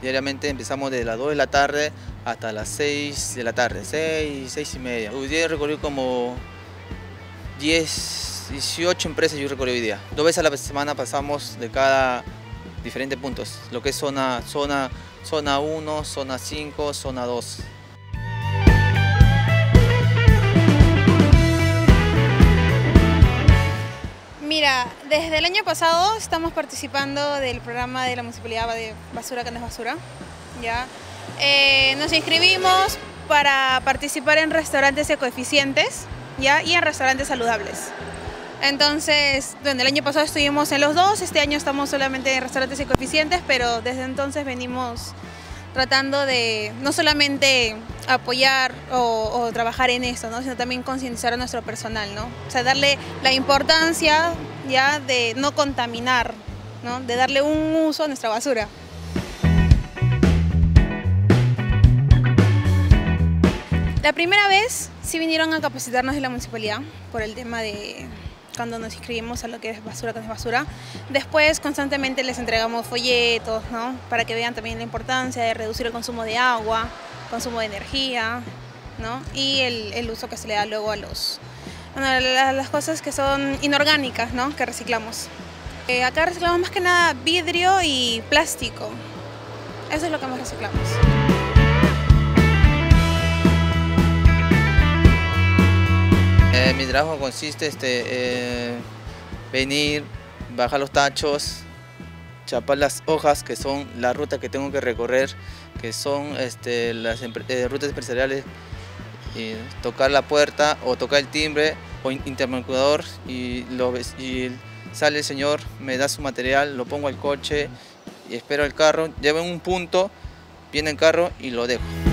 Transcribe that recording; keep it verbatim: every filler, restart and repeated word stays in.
Diariamente empezamos desde las dos de la tarde hasta las seis de la tarde, seis, seis y media. Hoy día he recorrido como diez, dieciocho empresas yo recorrí hoy día. Dos veces a la semana pasamos de cada diferentes puntos, lo que es zona, zona, zona uno, zona cinco, zona dos. Mira, desde el año pasado estamos participando del programa de la Municipalidad de Basura que no es basura. ¿Ya? Eh, nos inscribimos para participar en restaurantes ecoeficientes, ¿ya? Y en restaurantes saludables. Entonces, bueno, el año pasado estuvimos en los dos, este año estamos solamente en restaurantes ecoeficientes, pero desde entonces venimos tratando de no solamente apoyar o, o trabajar en esto, ¿no? Sino también concientizar a nuestro personal, ¿no? O sea, darle la importancia ya de no contaminar, ¿no? De darle un uso a nuestra basura. La primera vez sí vinieron a capacitarnos de la municipalidad por el tema de cuando nos inscribimos a lo que es basura que no es basura. Después constantemente les entregamos folletos, ¿no? Para que vean también la importancia de reducir el consumo de agua, consumo de energía, ¿no? Y el, el uso que se le da luego a los, bueno, a las cosas que son inorgánicas, ¿no? Que reciclamos. Eh, acá reciclamos más que nada vidrio y plástico. Eso es lo que más reciclamos. Eh, mi trabajo consiste en este, eh, venir, bajar los tachos, chapar las hojas, que son la ruta que tengo que recorrer, que son este, las eh, rutas empresariales, y tocar la puerta o tocar el timbre o intermerculador y, lo, y sale el señor, me da su material, lo pongo al coche y espero el carro, llevo en un punto, viene el carro y lo dejo.